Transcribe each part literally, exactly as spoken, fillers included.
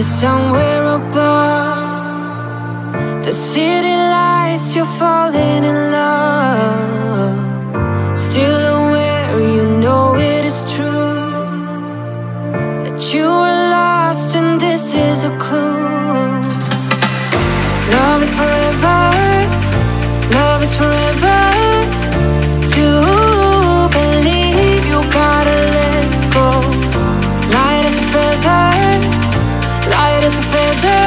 somewhere above the city lights, you're falling in love. Still aware, you know it is true that you were lost and this is a clue. Love is forever, love is forever. To believe, you gotta let go. Light as a feather, light as a feather.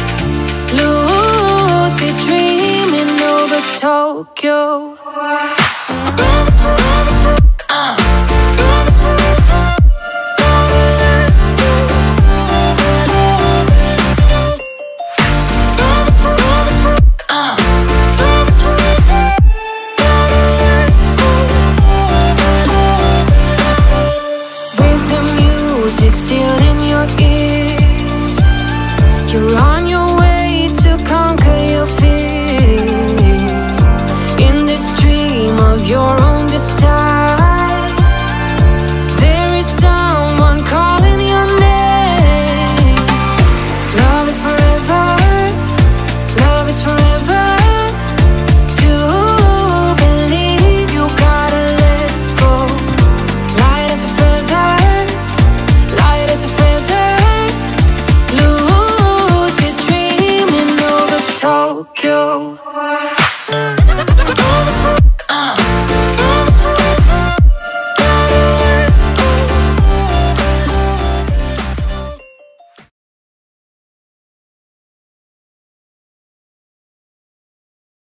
Lucid dreaming over Tokyo. Love is forever, uh. Love is forever. Gotta let go. Love is forever, uh. Love is forever. Gotta let go. With the music still in your ears, you're on your way to conquer your fears. In this dream of your own desire, there is someone calling your name. Love is forever, love is forever. To believe, you gotta let go. Light as a feather, light as a feather. Lucid dreaming over Tokyo.